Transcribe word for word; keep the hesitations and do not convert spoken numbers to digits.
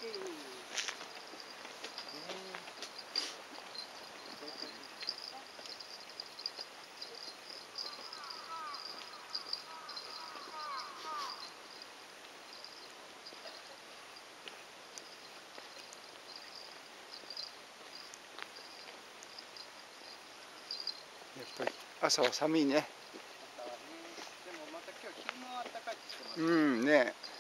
やっぱり朝は寒いね。うんね。